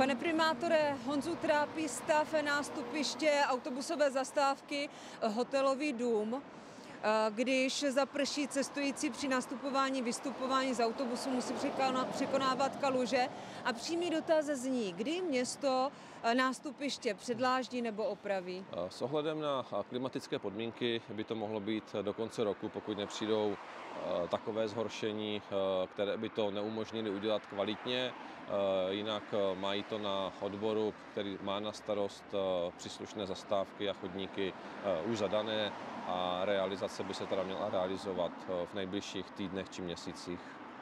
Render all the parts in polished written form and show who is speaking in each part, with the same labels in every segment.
Speaker 1: Pane primátore, Honzu trápí stav nástupiště autobusové zastávky Hotelový dům. Když zaprší, cestující při nastupování, vystupování z autobusu musí překonávat kaluže. A přímý dotaz zní, kdy město nástupiště předláždí nebo opraví?
Speaker 2: S ohledem na klimatické podmínky by to mohlo být do konce roku, pokud nepřijdou takové zhoršení, které by to neumožnily udělat kvalitně. Jinak mají to na odboru, který má na starost příslušné zastávky a chodníky, už zadané a realizace by se teda měla realizovat v nejbližších týdnech či měsících.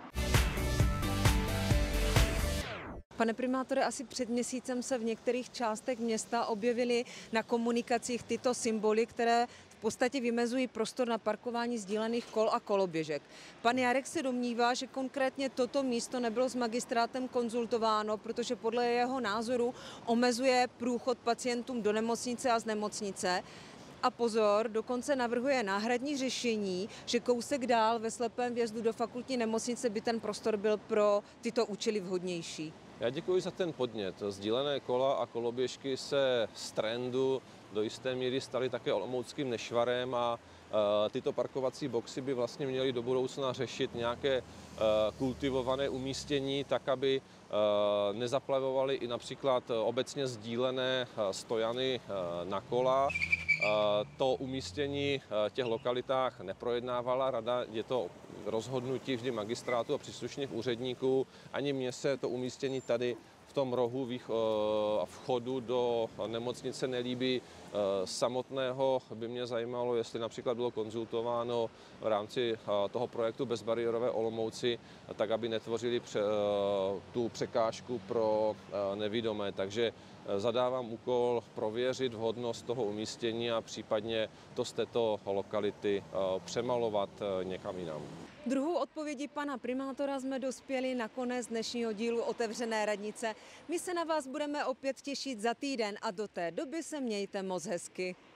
Speaker 1: Pane primátore, asi před měsícem se v některých částech města objevily na komunikacích tyto symboly, které v podstatě vymezují prostor na parkování sdílených kol a koloběžek. Pan Jarek se domnívá, že konkrétně toto místo nebylo s magistrátem konzultováno, protože podle jeho názoru omezuje průchod pacientům do nemocnice a z nemocnice. A pozor, dokonce navrhuje náhradní řešení, že kousek dál ve slepém vjezdu do fakultní nemocnice by ten prostor byl pro tyto účely vhodnější.
Speaker 2: Já děkuji za ten podnět. Sdílené kola a koloběžky se z trendu do jisté míry staly také olomouckým nešvarem a tyto parkovací boxy by vlastně měly do budoucna řešit nějaké kultivované umístění, tak aby nezaplavovaly i například obecně sdílené stojany na kola. To umístění v těch lokalitách neprojednávala rada, je to rozhodnutí vždy magistrátu a příslušných úředníků. Ani mně se to umístění tady v tom rohu a vchodu do nemocnice nelíbí. Samotného by mě zajímalo, jestli například bylo konzultováno v rámci toho projektu Bezbariérové Olomouci, tak aby netvořili tu překážku pro nevidomé. Takže zadávám úkol prověřit vhodnost toho umístění a případně to z této lokality přemalovat někam jinam.
Speaker 1: Druhou odpovědí pana primátora jsme dospěli na konec dnešního dílu Otevřené radnice. My se na vás budeme opět těšit za týden a do té doby se mějte moc hezky.